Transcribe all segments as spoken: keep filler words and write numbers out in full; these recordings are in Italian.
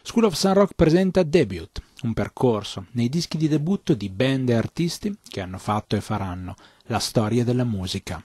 School of Sun Rock presenta Debut, un percorso nei dischi di debutto di band e artisti che hanno fatto e faranno la storia della musica.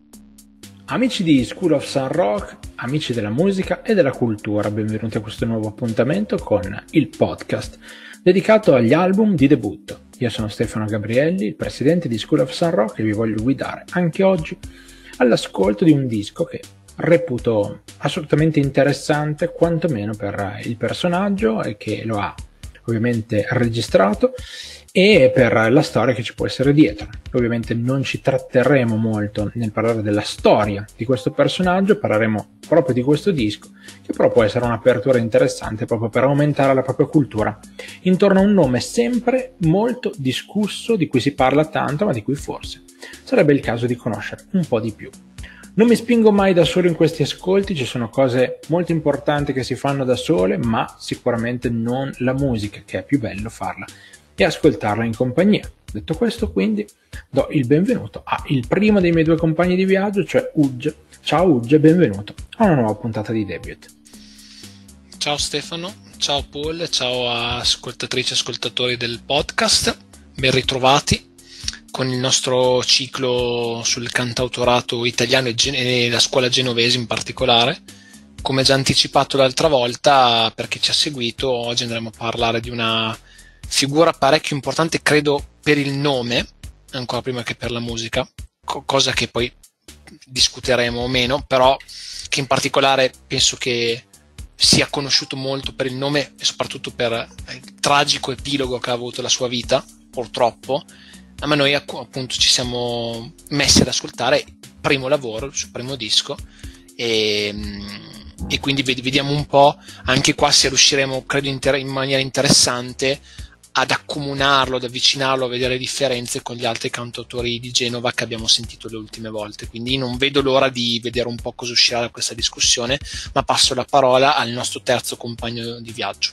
Amici di School of Sun Rock, amici della musica e della cultura, benvenuti a questo nuovo appuntamento con il podcast dedicato agli album di debutto. Io sono Stefano Gabrielli, il presidente di School of Sun Rock, e vi voglio guidare anche oggi all'ascolto di un disco che reputo assolutamente interessante, quantomeno per il personaggio e che lo ha ovviamente registrato e per la storia che ci può essere dietro. Ovviamente non ci tratterremo molto nel parlare della storia di questo personaggio, parleremo proprio di questo disco, che però può essere un'apertura interessante proprio per aumentare la propria cultura intorno a un nome sempre molto discusso, di cui si parla tanto, ma di cui forse sarebbe il caso di conoscere un po' di più. Non mi spingo mai da solo in questi ascolti, ci sono cose molto importanti che si fanno da sole, ma sicuramente non la musica, che è più bello farla e ascoltarla in compagnia. Detto questo, quindi, do il benvenuto a il primo dei miei due compagni di viaggio, cioè Ugge. Ciao Ugge, benvenuto a una nuova puntata di Debut. Ciao Stefano, ciao Paul, ciao a ascoltatrici e ascoltatori del podcast, ben ritrovati con il nostro ciclo sul cantautorato italiano e, gen- e la scuola genovese in particolare. Come già anticipato l'altra volta, per chi ci ha seguito, oggi andremo a parlare di una figura parecchio importante, credo, per il nome, ancora prima che per la musica, co- cosa che poi discuteremo o meno, però che in particolare penso che sia conosciuto molto per il nome e soprattutto per il tragico epilogo che ha avuto la sua vita, purtroppo. Ma noi appunto ci siamo messi ad ascoltare il primo lavoro, il suo primo disco, e, e quindi vediamo un po' anche qua se riusciremo, credo inter- in maniera interessante, ad accomunarlo, ad avvicinarlo, a vedere le differenze con gli altri cantautori di Genova che abbiamo sentito le ultime volte. Quindi non vedo l'ora di vedere un po' cosa uscirà da questa discussione, ma passo la parola al nostro terzo compagno di viaggio.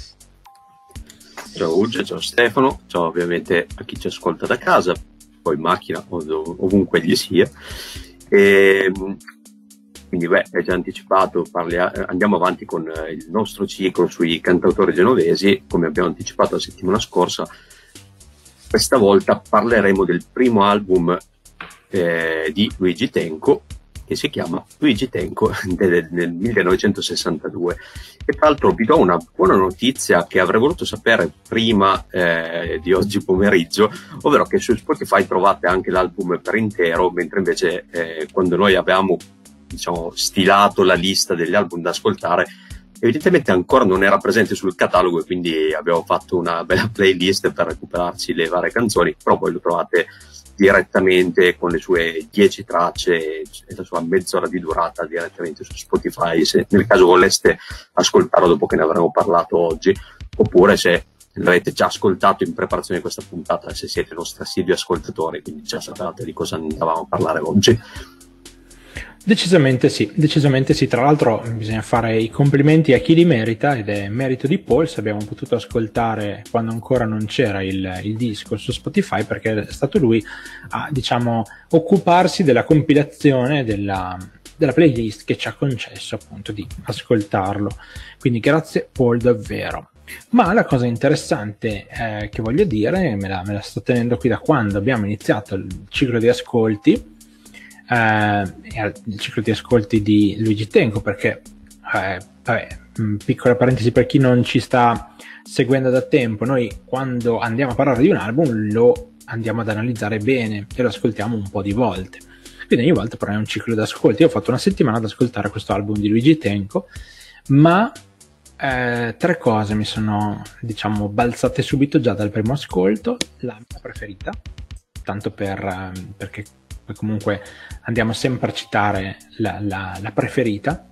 Ciao Ugge, ciao Stefano, ciao ovviamente a chi ci ascolta da casa, poi in macchina o dov- ovunque gli sia. E, quindi beh, è già anticipato, parli- andiamo avanti con il nostro ciclo sui cantautori genovesi, come abbiamo anticipato la settimana scorsa. Questa volta parleremo del primo album eh, di Luigi Tenco, che si chiama Luigi Tenco del, del millenovecentosessantadue. E tra l'altro vi do una buona notizia che avrei voluto sapere prima eh, di oggi pomeriggio, ovvero che su Spotify trovate anche l'album per intero, mentre invece eh, quando noi avevamo diciamo stilato la lista degli album da ascoltare, evidentemente ancora non era presente sul catalogo, e quindi abbiamo fatto una bella playlist per recuperarci le varie canzoni, però poi lo trovate direttamente con le sue dieci tracce e la sua mezz'ora di durata direttamente su Spotify, se nel caso voleste ascoltarlo dopo che ne avremo parlato oggi, oppure se l'avete già ascoltato in preparazione di questa puntata, se siete nostri assidui ascoltatori, quindi già sapete di cosa andavamo a parlare oggi. Decisamente sì, decisamente sì. Tra l'altro bisogna fare i complimenti a chi li merita, ed è merito di Paul se abbiamo potuto ascoltare quando ancora non c'era il, il disco su Spotify, perché è stato lui a, diciamo, occuparsi della compilazione della, della playlist che ci ha concesso appunto di ascoltarlo. Quindi grazie Paul davvero. Ma la cosa interessante eh, che voglio dire, me la, me la sto tenendo qui da quando abbiamo iniziato il ciclo di ascolti, Uh, il ciclo di ascolti di Luigi Tenco, perché uh, vabbè, piccola parentesi per chi non ci sta seguendo da tempo, noi quando andiamo a parlare di un album lo andiamo ad analizzare bene e lo ascoltiamo un po' di volte, quindi ogni volta però è un ciclo di ascolti. Io ho fatto una settimana ad ascoltare questo album di Luigi Tenco, ma uh, tre cose mi sono diciamo balzate subito già dal primo ascolto. La mia preferita, tanto per uh, perché poi comunque andiamo sempre a citare la, la, la preferita,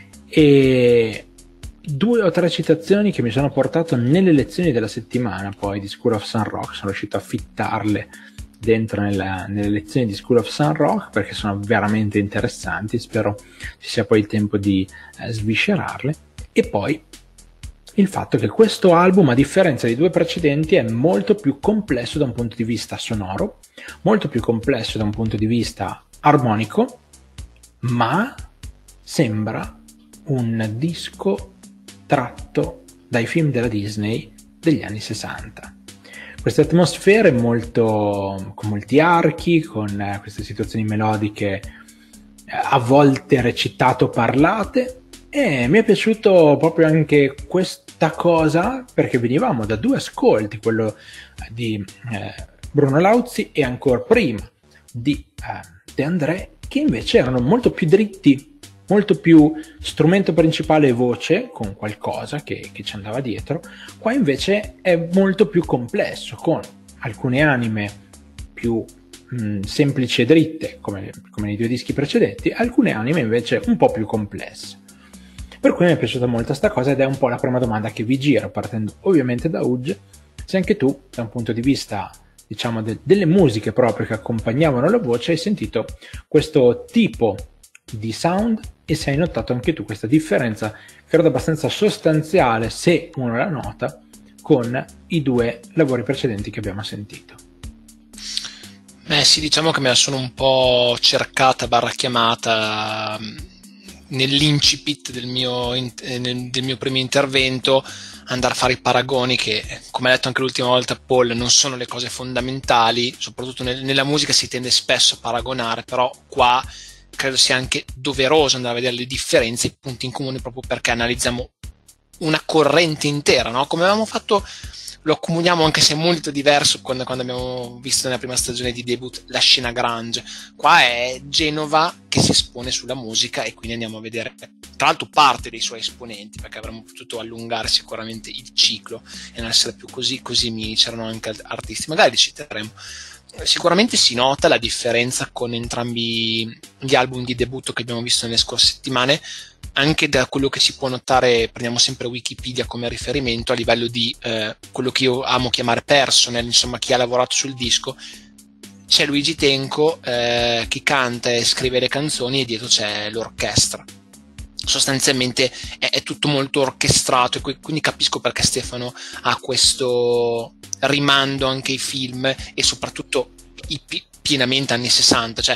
e due o tre citazioni che mi sono portato nelle lezioni della settimana poi di School of Sun Rock. Sono riuscito a fittarle dentro nella, nelle lezioni di School of Sun Rock perché sono veramente interessanti, spero ci sia poi il tempo di eh, sviscerarle. E poi il fatto che questo album, a differenza dei due precedenti, è molto più complesso da un punto di vista sonoro, molto più complesso da un punto di vista armonico, ma sembra un disco tratto dai film della Disney degli anni sessanta. Queste atmosfere molto, con molti archi, con eh, queste situazioni melodiche eh, a volte recitato parlate, e mi è piaciuto proprio anche questa cosa perché venivamo da due ascolti, quello di eh, Bruno Lauzi e ancora prima di eh, De André, che invece erano molto più dritti, molto più strumento principale e voce, con qualcosa che, che ci andava dietro. Qua invece è molto più complesso, con alcune anime più mh, semplici e dritte, come, come nei due dischi precedenti, alcune anime invece un po' più complesse. Per cui mi è piaciuta molto sta cosa, ed è un po' la prima domanda che vi giro, partendo ovviamente da Uge, se anche tu, da un punto di vista, diciamo, de- delle musiche proprio che accompagnavano la voce, hai sentito questo tipo di sound, e se hai notato anche tu questa differenza, credo abbastanza sostanziale, se uno la nota, con i due lavori precedenti che abbiamo sentito. Eh sì, diciamo che me la sono un po' cercata barra chiamata nell'incipit del mio, del mio primo intervento, andare a fare i paragoni che, come ha detto anche l'ultima volta Paul, non sono le cose fondamentali, soprattutto nel, nella musica si tende spesso a paragonare, però qua credo sia anche doveroso andare a vedere le differenze, i punti in comune, proprio perché analizziamo una corrente intera, no? Come avevamo fatto, lo accomuniamo anche se molto diverso quando, quando abbiamo visto nella prima stagione di debut la scena grunge. Qua è Genova che si espone sulla musica, e quindi andiamo a vedere tra l'altro parte dei suoi esponenti, perché avremmo potuto allungare sicuramente il ciclo e non essere più così così mini. C'erano anche artisti, magari li citeremo. Sicuramente si nota la differenza con entrambi gli album di debutto che abbiamo visto nelle scorse settimane, anche da quello che si può notare. Prendiamo sempre Wikipedia come riferimento a livello di eh, quello che io amo chiamare personnel, insomma chi ha lavorato sul disco. C'è Luigi Tenco eh, che canta e scrive le canzoni, e dietro c'è l'orchestra. Sostanzialmente è, è tutto molto orchestrato, e quindi capisco perché Stefano ha questo rimando anche ai film, e soprattutto i pi- pienamente anni sessanta, cioè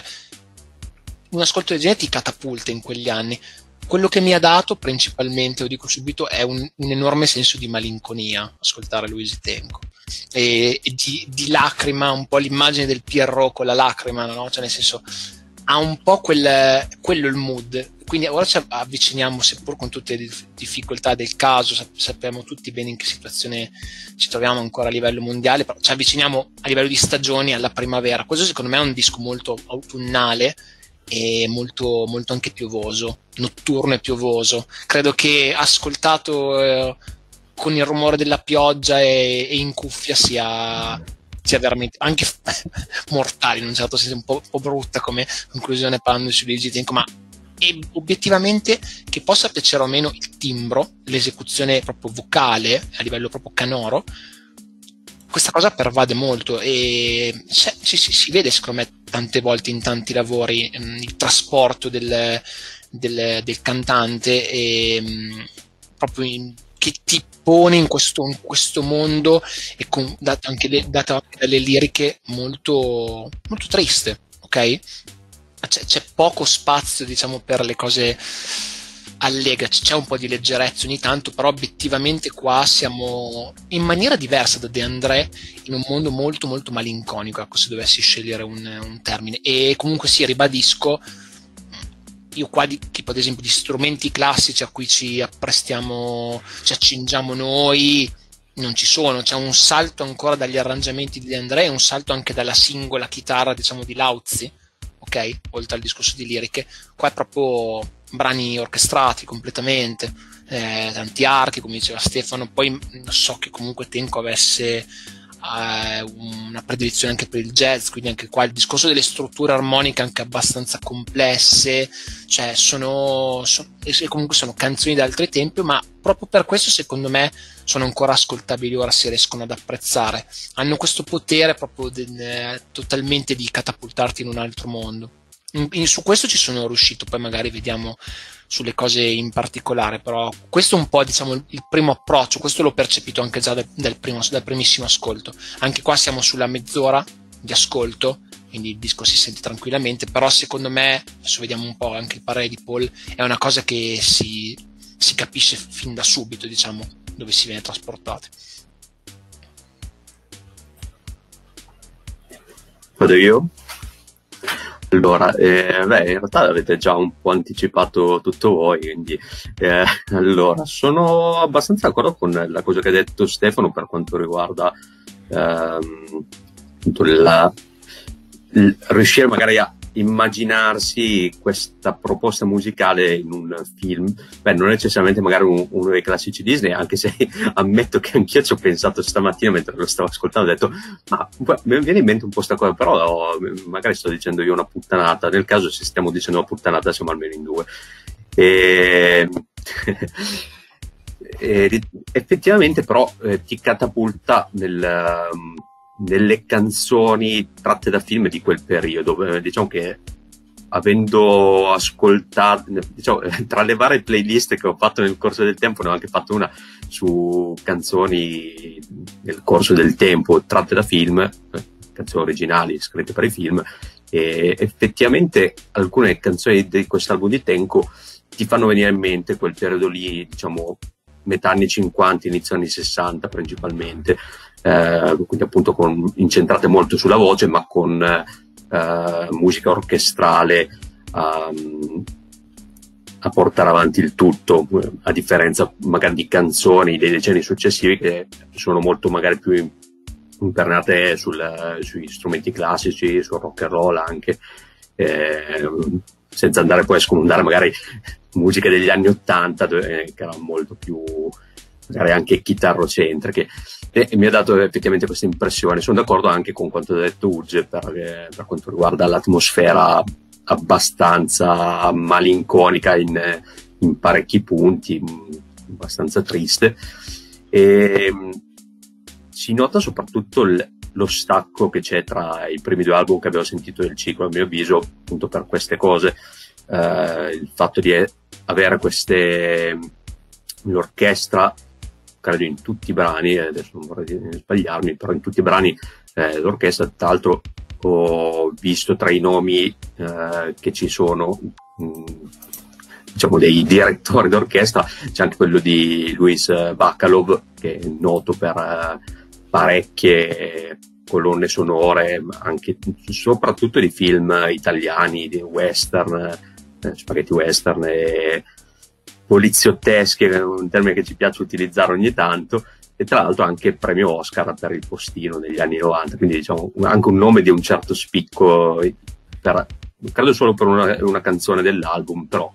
un ascolto del genere ti catapulta in quegli anni. Quello che mi ha dato principalmente, lo dico subito, è un, un enorme senso di malinconia ascoltare Luigi Tenco, e, e di, di lacrima, un po' l'immagine del Pierrot con la lacrima, no? Cioè nel senso, ha un po' quel, quello il mood. Quindi ora ci avviciniamo, seppur con tutte le difficoltà del caso, sappiamo tutti bene in che situazione ci troviamo ancora a livello mondiale, però ci avviciniamo a livello di stagioni alla primavera. Questo secondo me è un disco molto autunnale e molto, molto anche piovoso, notturno e piovoso. Credo che ascoltato eh, con il rumore della pioggia e, e in cuffia sia... sia veramente anche mortale, in un certo senso, un po', un po' brutta come conclusione parlando su Luigi Tenco, ma e obiettivamente che possa piacere o meno il timbro, l'esecuzione proprio vocale a livello proprio canoro, questa cosa pervade molto, e si, si, si vede secondo me tante volte in tanti lavori mh, il trasporto del, del, del cantante, e mh, proprio in, che ti pone in questo, in questo mondo, e con, dato anche le, dato anche dalle liriche molto, molto triste, ok? C'è, c'è poco spazio, diciamo, per le cose allegre, c'è un po' di leggerezza ogni tanto, però obiettivamente qua siamo in maniera diversa da De André in un mondo molto molto malinconico, ecco, se dovessi scegliere un, un termine. E comunque sì, ribadisco, io qua di, tipo ad esempio di strumenti classici a cui ci apprestiamo, ci accingiamo noi, non ci sono. C'è un salto ancora dagli arrangiamenti di De André e un salto anche dalla singola chitarra, diciamo, di Lauzi, ok? Oltre al discorso di liriche, qua è proprio brani orchestrati completamente, eh, tanti archi, come diceva Stefano. Poi so che comunque Tenco avesse eh, una predilezione anche per il jazz, quindi anche qua il discorso delle strutture armoniche anche abbastanza complesse, cioè sono, sono e comunque sono canzoni di altri tempi, ma proprio per questo secondo me sono ancora ascoltabili ora, si riescono ad apprezzare, hanno questo potere proprio de, eh, totalmente di catapultarti in un altro mondo. In, in, su questo ci sono riuscito, poi magari vediamo sulle cose in particolare, però questo è un po', diciamo, il, il primo approccio. Questo l'ho percepito anche già dal, dal, primo, dal primissimo ascolto. Anche qua siamo sulla mezz'ora di ascolto, quindi il disco si sente tranquillamente, però secondo me, adesso vediamo un po' anche il parere di Paul, è una cosa che si, si capisce fin da subito, diciamo. dove si viene trasportati. Vado io? Allora, eh, beh, in realtà avete già un po' anticipato tutto voi, quindi eh, allora, sono abbastanza d'accordo con la cosa che ha detto Stefano per quanto riguarda ehm, la, il, riuscire magari a immaginarsi questa proposta musicale in un film. Beh, non necessariamente magari un, uno dei classici Disney, anche se ammetto che anch'io ci ho pensato stamattina mentre lo stavo ascoltando, ho detto ma mi viene in mente un po' sta cosa, però magari sto dicendo io una puttanata. Nel caso, se stiamo dicendo una puttanata, siamo almeno in due. E... e effettivamente però eh, ti catapulta nel nelle canzoni tratte da film di quel periodo. Diciamo che avendo ascoltato, diciamo, tra le varie playlist che ho fatto nel corso del tempo, ne ho anche fatto una su canzoni nel corso del tempo tratte da film, canzoni originali scritte per i film, e effettivamente alcune canzoni di quest'album di Tenco ti fanno venire in mente quel periodo lì, diciamo metà anni cinquanta, inizio anni sessanta principalmente, eh, quindi appunto con, incentrate molto sulla voce, ma con eh, musica orchestrale um, a portare avanti il tutto, a differenza magari di canzoni dei decenni successivi che sono molto magari più imperniate sul, sui strumenti classici, sul rock and roll anche, eh, senza andare poi a scomodare magari musiche degli anni ottanta, che erano molto più magari anche chitarrocentriche, e, e mi ha dato effettivamente questa impressione. Sono d'accordo anche con quanto ha detto Uge per, per quanto riguarda l'atmosfera abbastanza malinconica in, in parecchi punti, abbastanza triste, e si nota soprattutto il, lo stacco che c'è tra i primi due album che abbiamo sentito del ciclo, a mio avviso, appunto per queste cose. Uh, il fatto di avere queste l'orchestra, credo in tutti i brani, adesso non vorrei sbagliarmi, però in tutti i brani eh, l'orchestra, tra l'altro ho visto tra i nomi eh, che ci sono mh, diciamo dei direttori d'orchestra, c'è anche quello di Luis Bacalov, che è noto per eh, parecchie colonne sonore, anche soprattutto di film italiani, di western, eh, spaghetti western e poliziotteschi, è un termine che ci piace utilizzare ogni tanto, e tra l'altro anche premio Oscar per Il Postino negli anni novanta, quindi diciamo anche un nome di un certo spicco, per, credo solo per una, una canzone dell'album, però.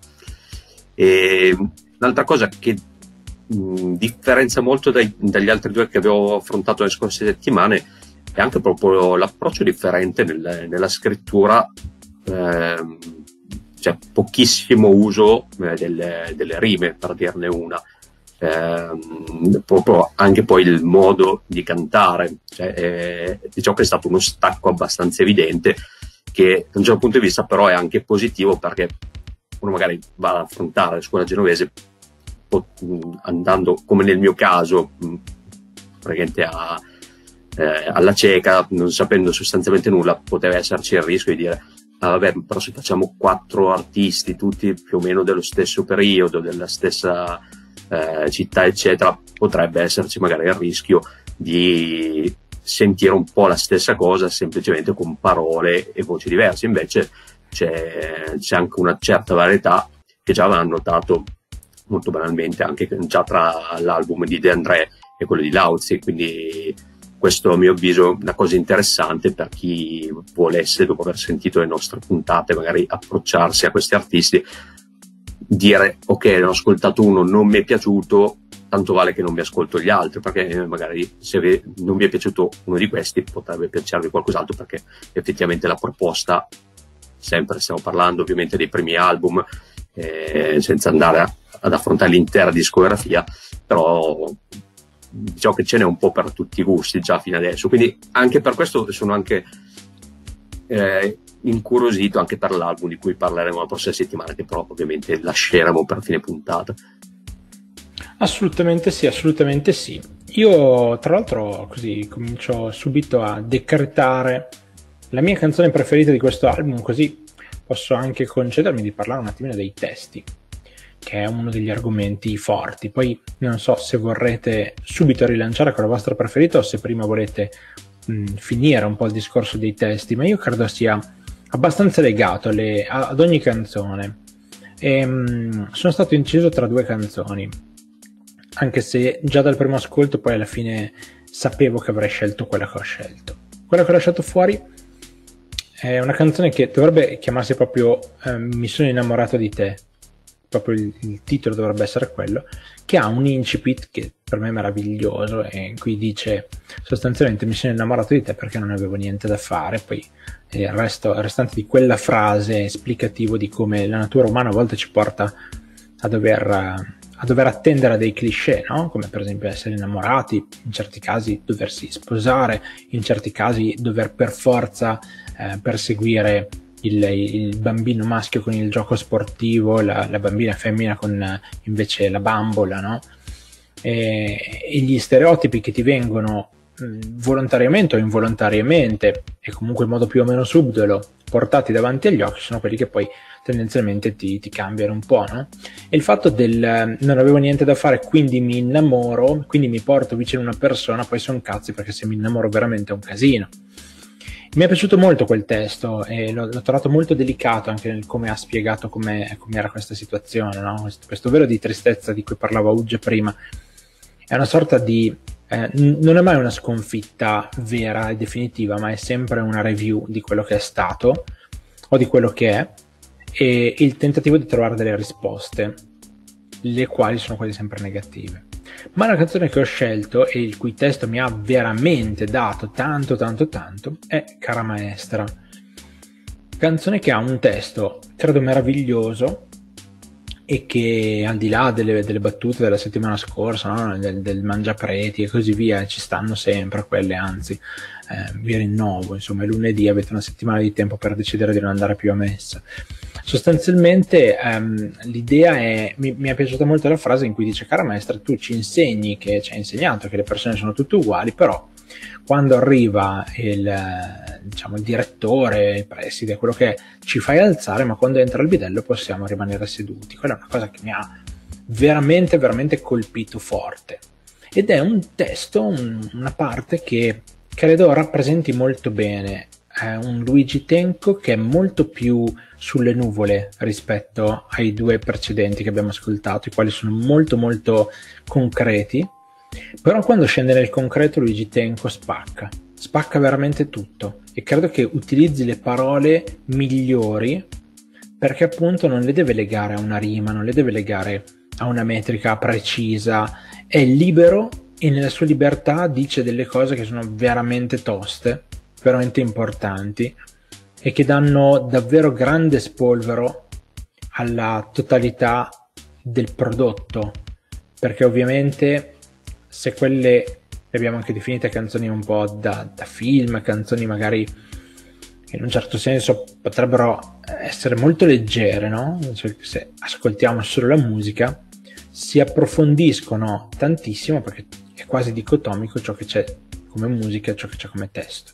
E un'altra cosa che mh, differenzia molto dai, dagli altri due che avevo affrontato le scorse settimane è anche proprio l'approccio differente nel, nella scrittura, ehm, cioè pochissimo uso eh, delle, delle rime, per dirne una, ehm, proprio anche poi il modo di cantare, cioè, eh, diciamo che è stato uno stacco abbastanza evidente, che da un certo punto di vista però è anche positivo, perché uno magari va ad affrontare la scuola genovese andando, come nel mio caso, praticamente a Eh, alla cieca, non sapendo sostanzialmente nulla, poteva esserci il rischio di dire ah, vabbè, però se facciamo quattro artisti tutti più o meno dello stesso periodo, della stessa eh, città eccetera, potrebbe esserci magari il rischio di sentire un po' la stessa cosa semplicemente con parole e voci diverse. Invece c'è, c'è anche una certa varietà che già avevamo notato molto banalmente anche già tra l'album di De André e quello di Lauzi, quindi questo a mio avviso è una cosa interessante per chi volesse, dopo aver sentito le nostre puntate, magari approcciarsi a questi artisti, dire ok, ne ho ascoltato uno, non mi è piaciuto, tanto vale che non mi ascolto gli altri, perché magari se vi, non vi è piaciuto uno di questi potrebbe piacervi qualcos'altro, perché effettivamente la proposta, sempre stiamo parlando ovviamente dei primi album, eh, senza andare a, ad affrontare l'intera discografia, però diciamo che ce n'è un po' per tutti i gusti già fino adesso, quindi anche per questo sono anche eh, incuriosito anche per l'album di cui parleremo la prossima settimana, che però ovviamente lasceremo per fine puntata. Assolutamente sì, assolutamente sì. Io tra l'altro così comincio subito a decretare la mia canzone preferita di questo album, così posso anche concedermi di parlare un attimino dei testi. che è uno degli argomenti forti. Poi non so se vorrete subito rilanciare con la vostra preferita o se prima volete mh, finire un po' il discorso dei testi, ma io credo sia abbastanza legato alle, ad ogni canzone. E, mh, sono stato inciso tra due canzoni, anche se già dal primo ascolto poi alla fine sapevo che avrei scelto quella che ho scelto. Quella che ho lasciato fuori è una canzone che dovrebbe chiamarsi proprio eh, Mi sono innamorato di te, proprio il, il titolo dovrebbe essere quello, che ha un incipit che per me è meraviglioso e in cui dice sostanzialmente mi sono innamorato di te perché non avevo niente da fare. Poi il resto il restante di quella frase è esplicativo di come la natura umana a volte ci porta a dover, a dover attendere a dei cliché, no? Come per esempio essere innamorati, in certi casi doversi sposare, in certi casi dover per forza eh, perseguire Il, il bambino maschio con il gioco sportivo, la, la bambina femmina con invece la bambola, no? E, e gli stereotipi che ti vengono mh, volontariamente o involontariamente e comunque in modo più o meno subdolo portati davanti agli occhi sono quelli che poi tendenzialmente ti, ti cambiano un po', no? E il fatto del non avevo niente da fare quindi mi innamoro, quindi mi porto vicino a una persona, poi sono cazzi perché se mi innamoro veramente è un casino. Mi è piaciuto molto quel testo e l'ho, l'ho trovato molto delicato anche nel come ha spiegato come era questa situazione, no? Questo, questo velo di tristezza di cui parlava Ugge prima è una sorta di eh, n- non è mai una sconfitta vera e definitiva, ma è sempre una review di quello che è stato o di quello che è e il tentativo di trovare delle risposte, le quali sono quasi sempre negative. Ma la canzone che ho scelto e il cui testo mi ha veramente dato tanto tanto tanto è Cara Maestra, canzone che ha un testo credo meraviglioso e che al di là delle, delle battute della settimana scorsa, no? del, del mangiapreti e così via, ci stanno sempre quelle, anzi eh, vi rinnovo, insomma è lunedì, avete una settimana di tempo per decidere di non andare più a messa. Sostanzialmente um, l'idea è, mi, mi è piaciuta molto la frase in cui dice: cara maestra, tu ci insegni, che ci hai insegnato che le persone sono tutte uguali, però quando arriva il, diciamo, il direttore, il preside, quello che è, ci fai alzare, ma quando entra il bidello possiamo rimanere seduti. Quella è una cosa che mi ha veramente veramente colpito forte ed è un testo, un, una parte che credo rappresenti molto bene è un Luigi Tenco che è molto più sulle nuvole rispetto ai due precedenti che abbiamo ascoltato, i quali sono molto molto concreti, però quando scende nel concreto Luigi Tenco spacca, spacca veramente tutto e credo che utilizzi le parole migliori perché appunto non le deve legare a una rima, non le deve legare a una metrica precisa, è libero e nella sua libertà dice delle cose che sono veramente toste, veramente importanti e che danno davvero grande spolvero alla totalità del prodotto, perché ovviamente se quelle le abbiamo anche definite canzoni un po' da, da film, canzoni magari in un certo senso potrebbero essere molto leggere, no? Cioè, se ascoltiamo solo la musica si approfondiscono tantissimo perché è quasi dicotomico ciò che c'è come musica e ciò che c'è come testo.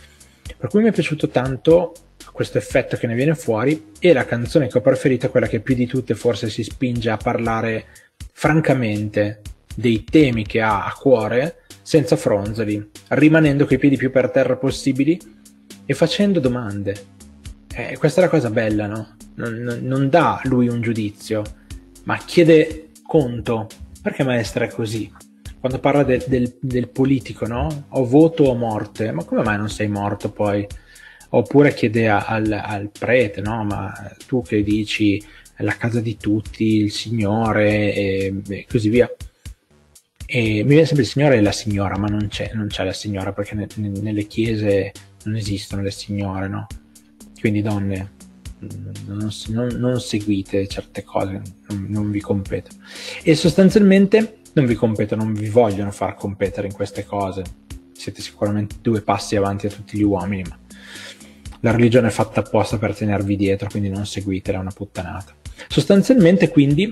Per cui mi è piaciuto tanto questo effetto che ne viene fuori e la canzone che ho preferito è quella che più di tutte forse si spinge a parlare francamente dei temi che ha a cuore senza fronzoli, rimanendo coi piedi più per terra possibili e facendo domande. Eh, questa è la cosa bella, no? Non, non, non dà lui un giudizio, ma chiede conto. Perché maestra è così? Quando parla de, del, del politico, no? O voto o morte, ma come mai non sei morto poi? Oppure chiede a, al, al prete, no? Ma tu che dici la casa di tutti, il Signore e, e così via. E mi viene sempre il Signore e la signora, ma non c'è, non c'è la signora perché ne, ne, nelle chiese non esistono le signore, no? Quindi donne, non, non, non seguite certe cose, non, non vi competono. E sostanzialmente non vi competono, non vi vogliono far competere in queste cose. Siete sicuramente due passi avanti a tutti gli uomini, ma la religione è fatta apposta per tenervi dietro, quindi non seguitela, è una puttanata. Sostanzialmente quindi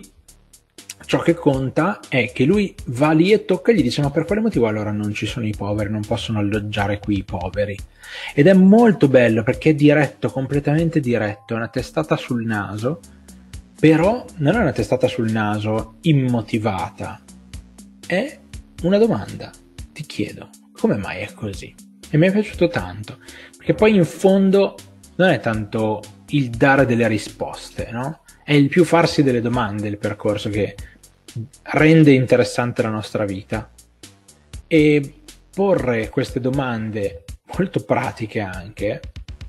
ciò che conta è che lui va lì e tocca e gli dice: ma per quale motivo allora non ci sono i poveri, non possono alloggiare qui i poveri? Ed è molto bello perché è diretto, completamente diretto, è una testata sul naso però non è una testata sul naso immotivata, è una domanda. Ti chiedo, come mai è così? E mi è piaciuto tanto, perché poi in fondo non è tanto il dare delle risposte, no? È il più farsi delle domande il percorso che rende interessante la nostra vita. E porre queste domande molto pratiche anche,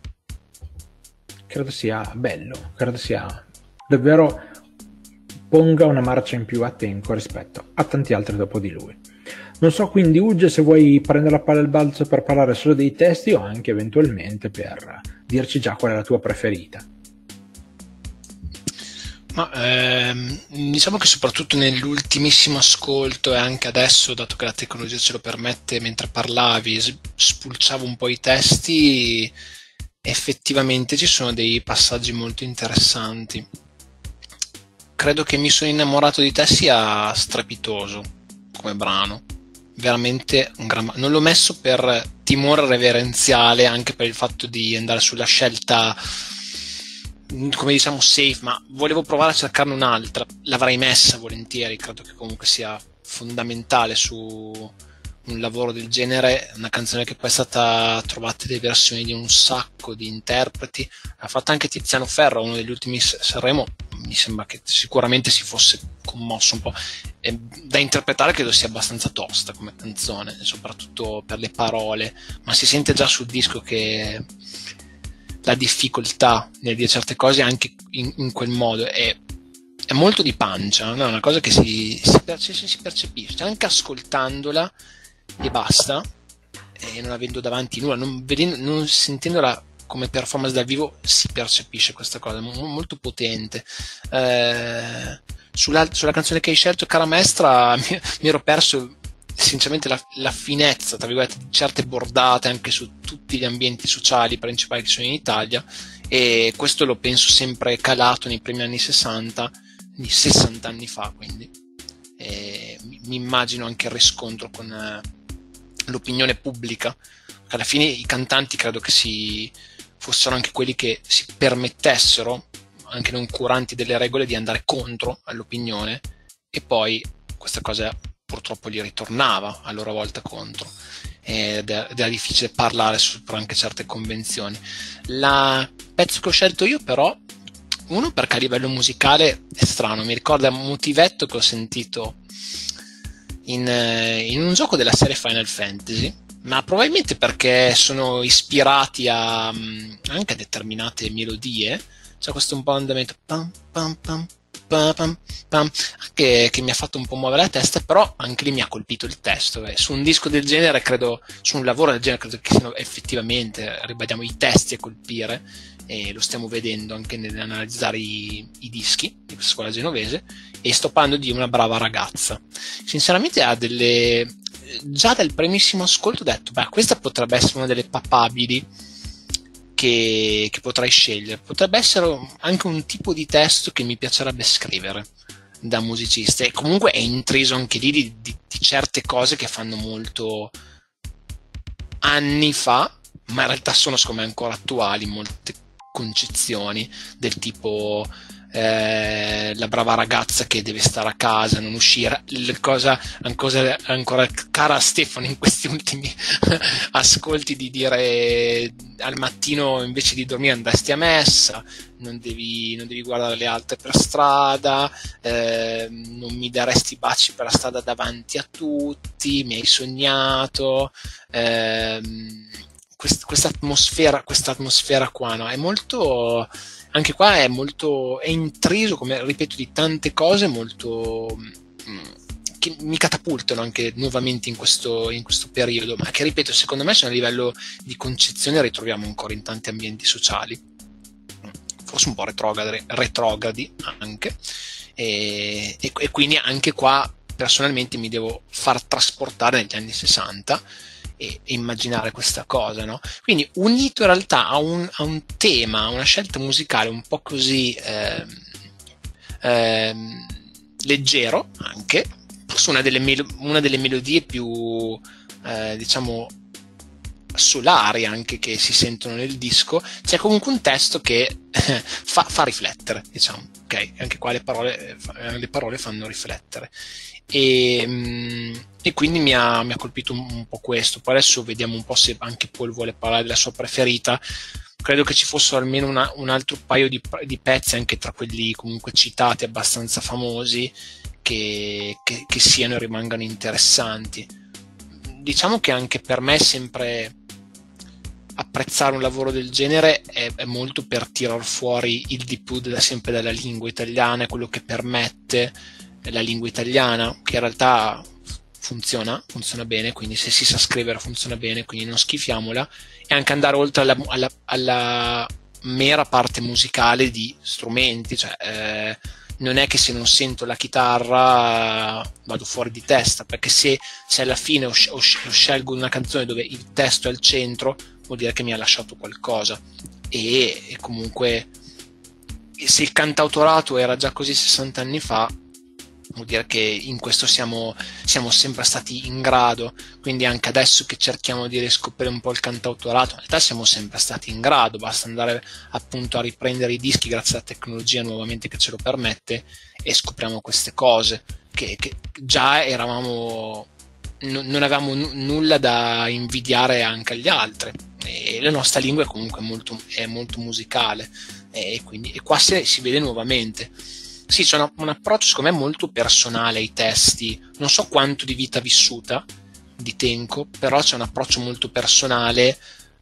credo sia bello, credo sia davvero ponga una marcia in più a Tenco rispetto a tanti altri dopo di lui. Non so quindi, Ugge, se vuoi prendere la palla al balzo per parlare solo dei testi o anche eventualmente per dirci già qual è la tua preferita. Ma, ehm, diciamo che soprattutto nell'ultimissimo ascolto e anche adesso, dato che la tecnologia ce lo permette, mentre parlavi spulciavo un po' i testi, effettivamente ci sono dei passaggi molto interessanti. Credo che Mi sono innamorato di te sia strepitoso come brano, veramente un gran... non l'ho messo per timore reverenziale, anche per il fatto di andare sulla scelta, come diciamo, safe, ma volevo provare a cercarne un'altra, l'avrei messa volentieri. Credo che comunque sia fondamentale su un lavoro del genere, una canzone che poi è stata trovata delle versioni di un sacco di interpreti, ha fatto anche Tiziano Ferro, uno degli ultimi Sanremo, mi sembra che sicuramente si fosse commosso un po', e da interpretare credo sia abbastanza tosta come canzone, soprattutto per le parole, ma si sente già sul disco che la difficoltà nel dire certe cose anche in, in quel modo è, è molto di pancia, no? È una cosa che si, si, perce, si percepisce anche ascoltandola e basta, e non avendo davanti nulla, non, vedendo, non sentendola come performance dal vivo, si percepisce questa cosa molto potente. Eh, sulla, sulla canzone che hai scelto, Cara Maestra, mi, mi ero perso sinceramente la, la finezza, tra virgolette, di certe bordate anche su tutti gli ambienti sociali principali che sono in Italia, e questo lo penso sempre calato nei primi anni sessanta, di sessanta anni fa, quindi e mi immagino anche il riscontro con eh, l'opinione pubblica. Alla fine i cantanti credo che si fossero anche quelli che si permettessero, anche non curanti delle regole, di andare contro all'opinione, e poi questa cosa purtroppo gli ritornava a loro volta contro, ed era difficile parlare su anche certe convenzioni. La pezzo che ho scelto io però, uno perché a livello musicale è strano, mi ricorda un motivetto che ho sentito in, in un gioco della serie Final Fantasy, ma probabilmente perché sono ispirati a, anche a determinate melodie. C'è questo un po' andamento pam pam pam pam pam pam che, che mi ha fatto un po' muovere la testa, però anche lì mi ha colpito il testo. Eh. Su un disco del genere, credo, su un lavoro del genere, credo che siano effettivamente, ribadiamo, i testi a colpire, e lo stiamo vedendo anche nell'analizzare i, i dischi di questa scuola genovese. E sto parlando di Una brava ragazza. Sinceramente ha delle... già dal primissimo ascolto ho detto, beh, questa potrebbe essere una delle papabili che, che potrei scegliere. Potrebbe essere anche un tipo di testo che mi piacerebbe scrivere da musicista, e comunque è intriso anche lì di, di, di certe cose che fanno molto anni fa, ma in realtà sono, secondo me, ancora attuali, molte concezioni del tipo eh, la brava ragazza che deve stare a casa, non uscire, la cosa ancora, ancora cara a Stefano in questi ultimi ascolti, di dire al mattino invece di dormire andresti a messa, non devi, non devi guardare le altre per strada, eh, non mi daresti baci per la strada davanti a tutti, mi hai sognato, eh, questa atmosfera, questa atmosfera qua, no? È molto, anche qua è molto, è intriso, come ripeto, di tante cose molto che mi catapultano anche nuovamente in questo, in questo periodo, ma che, ripeto, secondo me sono a livello di concezione ritroviamo ancora in tanti ambienti sociali, forse un po' retrogradi, retrogradi anche, e, e, e quindi anche qua personalmente mi devo far trasportare negli anni sessanta e immaginare questa cosa, no? Quindi unito in realtà a un, a un tema, a una scelta musicale un po' così eh, eh, leggero, anche, forse una delle, melo- una delle melodie più eh, diciamo solari anche che si sentono nel disco, c'è comunque un testo che fa, fa riflettere, diciamo. ok, anche qua le parole, le parole fanno riflettere. E, mh, e quindi mi ha, mi ha colpito un, un po' questo. Poi adesso vediamo un po' se anche Paul vuole parlare della sua preferita. Credo che ci fossero almeno una, un altro paio di, di pezzi, anche tra quelli comunque citati, abbastanza famosi, che, che, che siano e rimangano interessanti. Diciamo che anche per me è sempre apprezzare un lavoro del genere è, è molto per tirar fuori il di più da sempre dalla lingua italiana, quello che permette la lingua italiana, che in realtà funziona, funziona bene, quindi se si sa scrivere funziona bene, quindi non schifiamola, e anche andare oltre alla, alla, alla mera parte musicale di strumenti, cioè eh, non è che se non sento la chitarra vado fuori di testa, perché se, se alla fine ho, ho, ho scelgo una canzone dove il testo è al centro, vuol dire che mi ha lasciato qualcosa. E, e comunque se il cantautorato era già così sessanta anni fa, vuol dire che in questo siamo, siamo sempre stati in grado, quindi anche adesso che cerchiamo di riscoprire un po' il cantautorato, in realtà siamo sempre stati in grado, basta andare appunto a riprendere i dischi grazie alla tecnologia nuovamente che ce lo permette, e scopriamo queste cose che, che già eravamo, n- non avevamo n- nulla da invidiare anche agli altri, e la nostra lingua è comunque molto, è molto musicale, e quindi e qua si, si vede nuovamente. Sì, c'è una, un approccio secondo me molto personale ai testi, non so quanto di vita vissuta di Tenco, però c'è un approccio molto personale,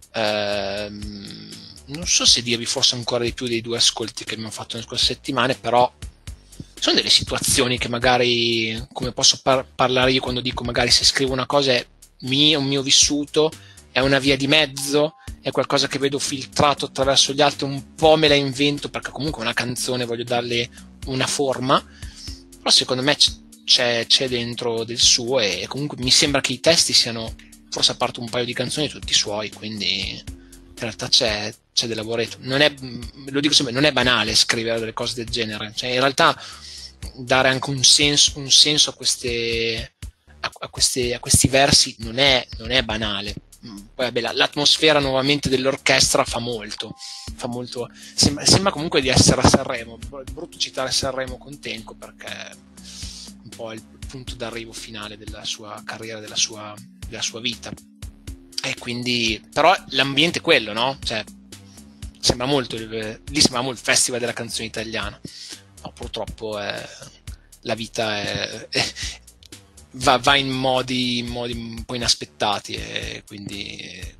ehm, non so se dirvi forse ancora di più dei due ascolti che abbiamo fatto nelle scorse settimane, però sono delle situazioni che magari, come posso par- parlare io quando dico magari se scrivo una cosa è mio, un mio vissuto, è una via di mezzo, è qualcosa che vedo filtrato attraverso gli altri, un po' me la invento perché comunque una canzone voglio darle una forma, però secondo me c'è, c'è dentro del suo, e comunque mi sembra che i testi siano, forse a parte un paio di canzoni, tutti suoi, quindi in realtà c'è, c'è del lavoretto. Non è, lo dico sempre, non è banale scrivere delle cose del genere, cioè in realtà dare anche un senso, un senso a queste a, a, queste, a questi versi non è, non è banale. Poi vabbè, l'atmosfera nuovamente dell'orchestra fa molto, fa molto sembra, sembra comunque di essere a Sanremo. È brutto citare Sanremo con Tenco perché è un po' il punto d'arrivo finale della sua carriera, della sua, della sua vita, e quindi però l'ambiente è quello, no? Cioè, sembra molto, lì sembra molto il festival della canzone italiana, no, purtroppo è, la vita è, è Va, va in modi, in modi un po' inaspettati, e quindi,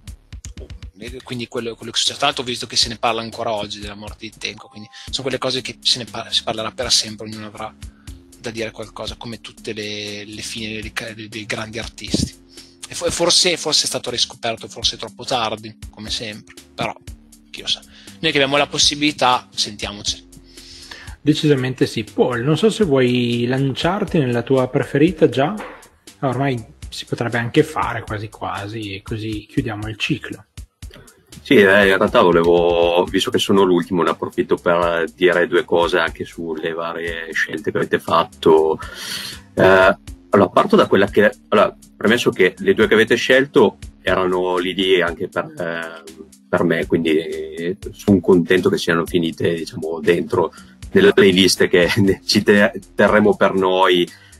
e quindi quello, quello che succede. Tra l'altro ho visto che se ne parla ancora oggi della morte di Tenco, quindi sono quelle cose che se ne par- si parlerà per sempre, ognuno avrà da dire qualcosa, come tutte le, le fine dei, dei, dei grandi artisti, e forse, forse è stato riscoperto forse troppo tardi, come sempre, però chi lo sa. Noi che abbiamo la possibilità, sentiamoci. Decisamente sì. Paul, non so se vuoi lanciarti nella tua preferita già, ormai si potrebbe anche fare quasi quasi, e così chiudiamo il ciclo. Sì, eh, in realtà volevo, visto che sono l'ultimo, ne approfitto per dire due cose anche sulle varie scelte che avete fatto. Eh, allora, parto da quella che, allora, premesso che le due che avete scelto erano lì lì anche per, eh, per me, quindi sono contento che siano finite, diciamo, dentro nelle playlist che ci te- terremo per noi,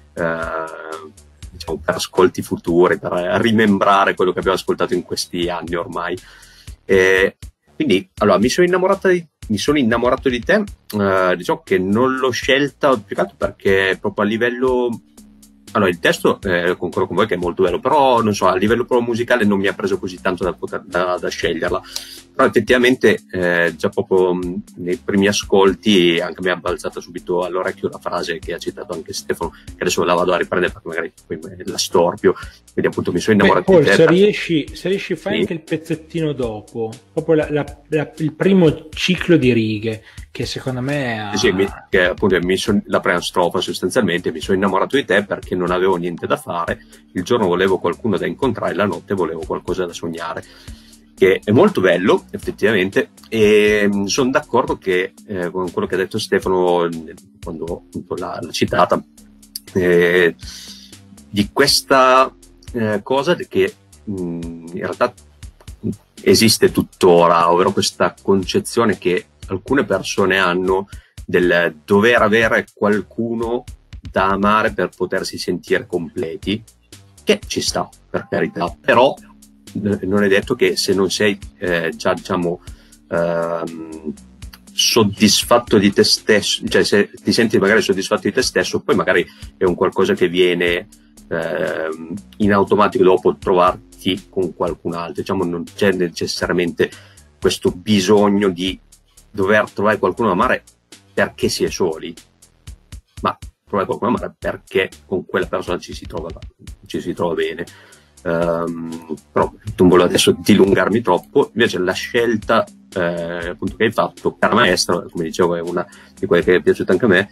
eh, diciamo, per ascolti futuri, per rimembrare quello che abbiamo ascoltato in questi anni ormai. E quindi, allora, mi sono innamorato di, mi sono innamorato di te, eh, diciamo che non l'ho scelta più che altro perché proprio a livello, allora, il testo, eh, concordo con voi che è molto bello, però non so, a livello proprio musicale non mi ha preso così tanto da, poter, da, da sceglierla. Però effettivamente eh, già proprio mh, nei primi ascolti anche mi è balzata subito all'orecchio la frase che ha citato anche Stefano, che adesso la vado a riprendere perché magari poi la storpio, quindi appunto mi sono innamorato. Beh, di te. Se riesci, se riesci fai sì. Anche il pezzettino dopo, proprio la, la, la, il primo ciclo di righe, che secondo me ha... sì, mi, che appunto mi son, la prima strofa sostanzialmente, mi sono innamorato di te perché non avevo niente da fare, il giorno volevo qualcuno da incontrare, la notte volevo qualcosa da sognare, che è molto bello effettivamente, e sono d'accordo che eh, con quello che ha detto Stefano quando appunto l'ha, l'ha citata, eh, di questa eh, cosa che mh, in realtà esiste tuttora, ovvero questa concezione che alcune persone hanno del dover avere qualcuno da amare per potersi sentire completi, che ci sta, per carità, però non è detto che se non sei eh, già diciamo ehm, soddisfatto di te stesso, cioè se ti senti magari soddisfatto di te stesso, poi magari è un qualcosa che viene ehm, in automatico dopo trovarti con qualcun altro, diciamo non c'è necessariamente questo bisogno di dover trovare qualcuno da amare perché si è soli, ma trovare qualcuno da amare perché con quella persona ci si trova, ci si trova bene. Um, però non voglio adesso dilungarmi troppo, invece la scelta eh, appunto che hai fatto, cara maestra, come dicevo è una di quelle che è piaciuta anche a me.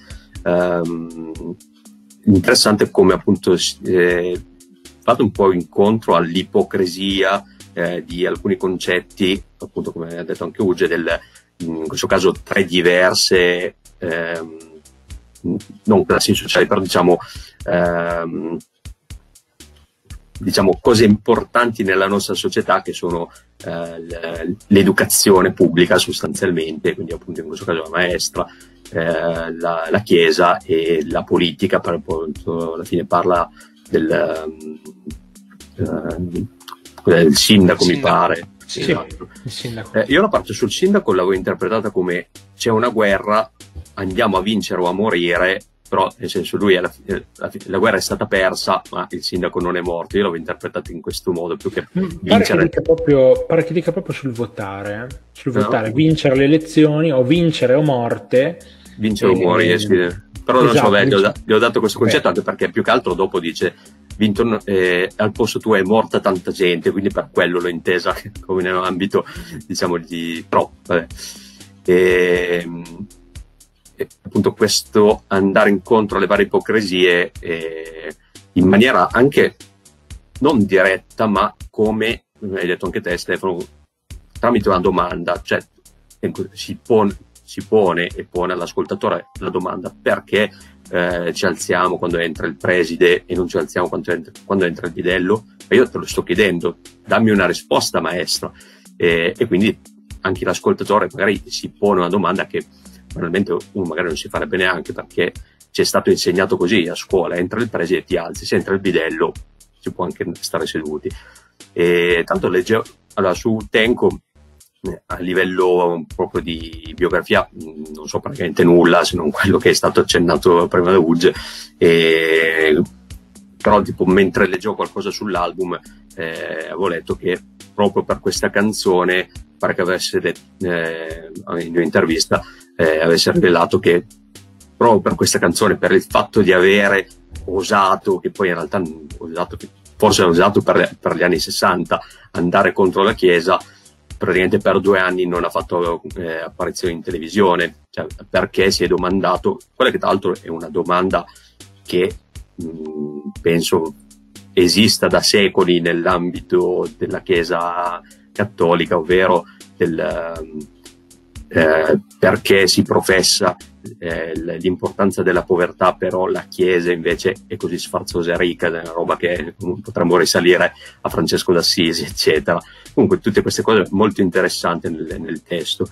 Um, interessante come appunto eh, fatto un po' incontro all'ipocrisia eh, di alcuni concetti, appunto come ha detto anche Uge, del, in questo caso tre diverse ehm, non classi sociali, però diciamo ehm, diciamo cose importanti nella nostra società, che sono eh, l'educazione pubblica sostanzialmente, quindi appunto in questo caso la maestra, eh, la, la chiesa e la politica, per appunto alla fine parla del, um, del sindaco, mi sindaco. pare. Sì, esatto. il sindaco. Eh, io la parte sul sindaco l'avevo interpretata come c'è una guerra, andiamo a vincere o a morire, però nel senso lui alla fine, la, la guerra è stata persa ma il sindaco non è morto. Io l'avevo interpretato in questo modo, più che Pare vincere. che dica proprio, pare che dica proprio sul votare, eh? sul No. votare, vincere le elezioni o vincere o morte. Vincere o Eh, morire, sì. Però non esatto, so, beh, gli, ho da- vince- gli ho dato questo concetto Beh. anche perché più che altro dopo dice vinto, eh, al posto tuo è morta tanta gente, quindi per quello l'ho intesa come nell'ambito diciamo di troppo. Vabbè. E, e appunto questo andare incontro alle varie ipocrisie eh, in maniera anche non diretta, ma come hai detto anche te Stefano, tramite una domanda, cioè si pone, si pone e pone all'ascoltatore la domanda: perché eh, ci alziamo quando entra il preside e non ci alziamo quando entra, quando entra il bidello? E io te lo sto chiedendo, dammi una risposta maestra. E, e quindi anche l'ascoltatore magari si pone una domanda che banalmente uno magari non si farebbe neanche, perché ci è stato insegnato così a scuola: entra il preside e ti alzi, se entra il bidello si può anche stare seduti. E tanto leggevo, allora su Tenco a livello proprio di biografia non so praticamente nulla, se non quello che è stato accennato prima da Uge, e però tipo mentre leggevo qualcosa sull'album eh, avevo letto che proprio per questa canzone pare che avesse detto eh, in un'intervista eh, avesse rivelato che proprio per questa canzone, per il fatto di avere osato, che poi in realtà osato, forse ha usato per, per gli anni sessanta, andare contro la Chiesa, praticamente per due anni non ha fatto eh, apparizioni in televisione, cioè, perché si è domandato, quella che tra l'altro è una domanda che mh, penso esista da secoli nell'ambito della Chiesa cattolica, ovvero del, eh, perché si professa eh, l'importanza della povertà, però la Chiesa invece è così sfarzosa e ricca, è una roba che potremmo risalire a Francesco d'Assisi, eccetera. Comunque tutte queste cose molto interessanti nel, nel testo.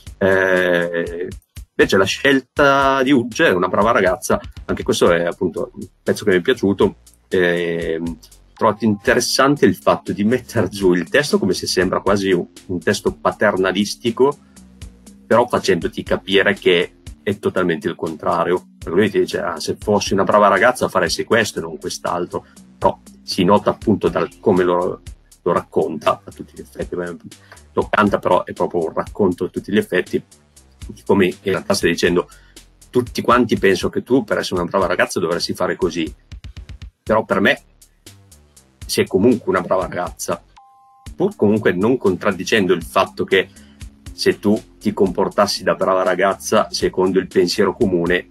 Eh, invece la scelta di Uge è una brava ragazza, anche questo è appunto un pezzo che mi è piaciuto. Eh, trovato interessante il fatto di mettere giù il testo come se sembra quasi un, un testo paternalistico, però facendoti capire che è totalmente il contrario, perché lui ti dice ah, se fossi una brava ragazza faresti questo e non quest'altro, però si nota appunto dal come lo, lo racconta a tutti gli effetti, lo canta, però è proprio un racconto a tutti gli effetti, come in realtà stai dicendo tutti quanti penso che tu per essere una brava ragazza dovresti fare così, però per me sei comunque una brava ragazza, pur comunque non contraddicendo il fatto che se tu ti comportassi da brava ragazza secondo il pensiero comune